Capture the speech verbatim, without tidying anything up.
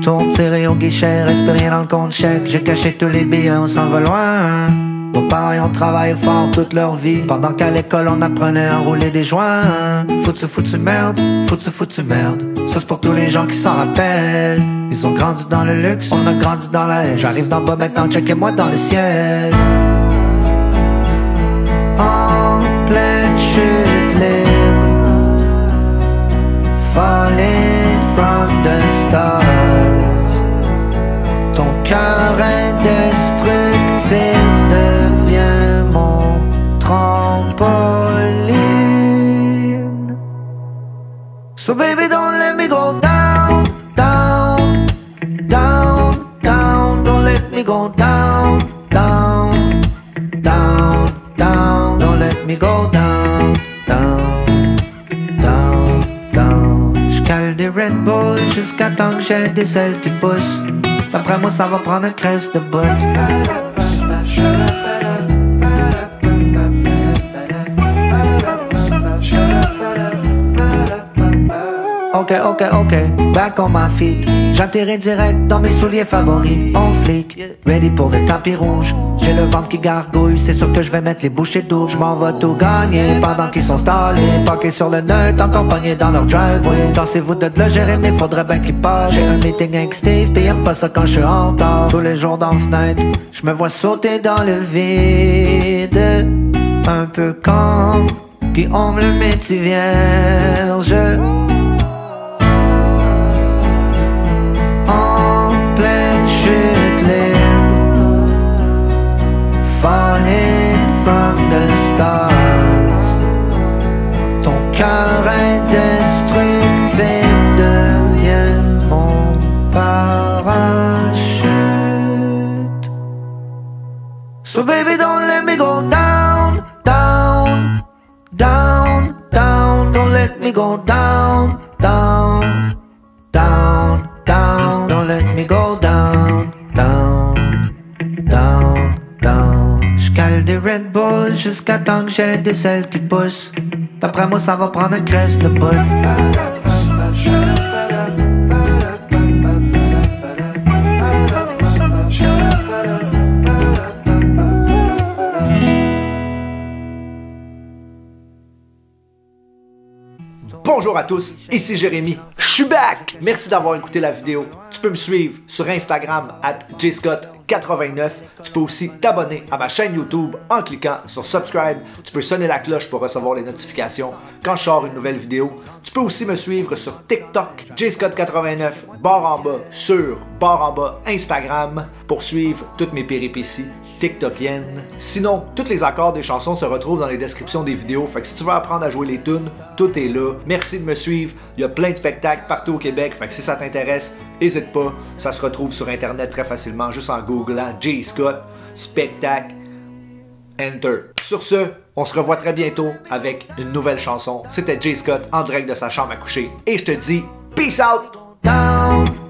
Tourne tiré au guichet, reste rien dans le compte chèque. J'ai caché tous les billets, on s'en va loin. Nos parents ont travaillé fort toute leur vie. Pendant qu'à l'école on apprenait à rouler des joints. Foutu, foutu merde, foutu, foutu merde. Ça c'est pour tous les gens qui s'en rappellent. Ils ont grandi dans le luxe, on a grandi dans la haine. J'arrive d'en bas maintenant, checkez-moi dans le ciel. En pleine chute libre, falling from the stars. Ton cœur indestructible devient mon trampoline. So baby don't let me go down, down, down, down. Don't let me go down, down, down, down. Don't let me go down, down, down, down. J'cale des Red Bull jusqu'à temps que j'ai des ailes qui poussent. D'après moi ça va prendre un crest de bout. Ok, ok, ok, back on my feet. J'atterris direct dans mes souliers favoris. On flic, ready pour le tapis rouge. J'ai le ventre qui gargouille, c'est sûr que je vais mettre les bouchées d'eau. Je m'en vais tout gagner pendant qu'ils sont stallés. Parqués sur le neutre, encore pognés dans leur driveway. Dansez-vous de le gérer, mais faudrait bien qu'ils passent. J'ai un meeting avec Steve, pis y'aime pas ça quand je suis en retard. Tous les jours dans la fenêtre, je me vois sauter dans le vide. Un peu comme Guillaume le métier vierge. Falling from the stars. Ton cœur indestructible devient mon parachute. So baby don't let me go down, down, down, down. Don't let me go down, down, down, down. Don't let me go down, down, down, down. J'cale des Red Bull jusqu'à temps que j'ai des ailes qui poussent. D'après moi ça va prendre un crest de bout. Bonjour à tous, ici Jérémy, je suis back! Merci d'avoir écouté la vidéo. Tu peux me suivre sur Instagram at j scott quatre-vingt-neuf. Tu peux aussi t'abonner à ma chaîne YouTube en cliquant sur Subscribe. Tu peux sonner la cloche pour recevoir les notifications quand je sors une nouvelle vidéo. Tu peux aussi me suivre sur TikTok, j scott quatre-vingt-neuf, barre en bas, sur barre en bas, Instagram, pour suivre toutes mes péripéties tiktokiennes. Sinon, tous les accords des chansons se retrouvent dans les descriptions des vidéos, fait que si tu veux apprendre à jouer les tunes, tout est là. Merci de me suivre, il y a plein de spectacles partout au Québec, fait que si ça t'intéresse, n'hésite pas, ça se retrouve sur internet très facilement, juste en googlant J Scott, spectacle, enter. Sur ce, on se revoit très bientôt avec une nouvelle chanson. C'était J Scott en direct de sa chambre à coucher, et je te dis, peace out! Down.